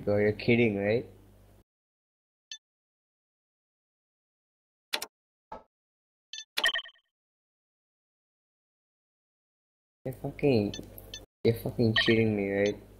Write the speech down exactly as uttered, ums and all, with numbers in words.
bro. You're kidding, right? You're fucking, you're fucking cheating me, right?